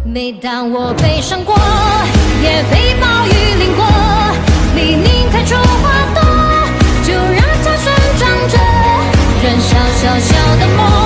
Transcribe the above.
每当我悲伤过，也被暴雨淋过，黎明开出花朵，就让它生长着，燃烧小小的梦。